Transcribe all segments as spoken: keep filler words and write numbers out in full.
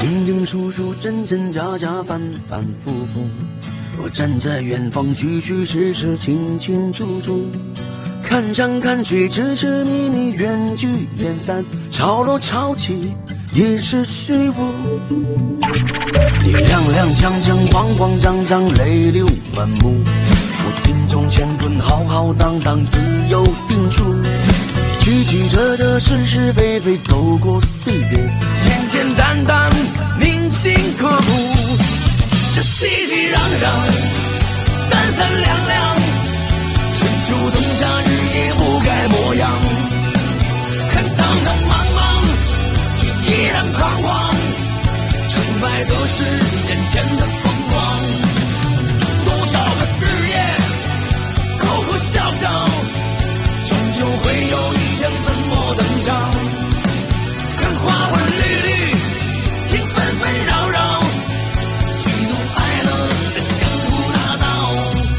影影楚楚，真真假假，反反复复。我站在远方，虚虚实实，清清楚楚。看山看水，痴痴迷迷，缘聚缘散，潮落潮起，也是虚无。你踉踉跄跄，慌慌张张，泪流满目。我心中乾坤，浩浩荡荡，自有定数。曲曲折折，是是非非，走过岁月，简简单单，铭心刻骨。这熙熙攘攘，三三两两，春秋冬夏，日夜不改模样。看苍苍茫茫，却依然彷徨。成败得失，眼前的风光。多少个日夜，口口笑笑，终究会有一天粉墨登场。看花花绿绿，听纷纷扰扰，喜怒哀乐这江湖大道。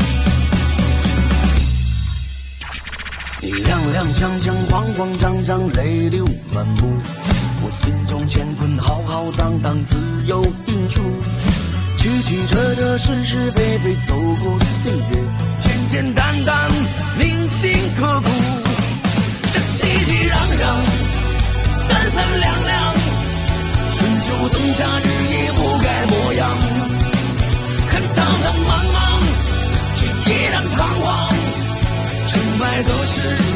你踉踉跄跄，慌慌张张，泪流满目。我心中乾坤，浩浩荡荡，自有定数。曲曲折折，是是非非，走过岁月，简简单单，铭心刻骨。这熙熙攘攘，三三两两，春秋冬夏，日夜不改模样。看苍苍茫茫，却依然彷徨。成败得失，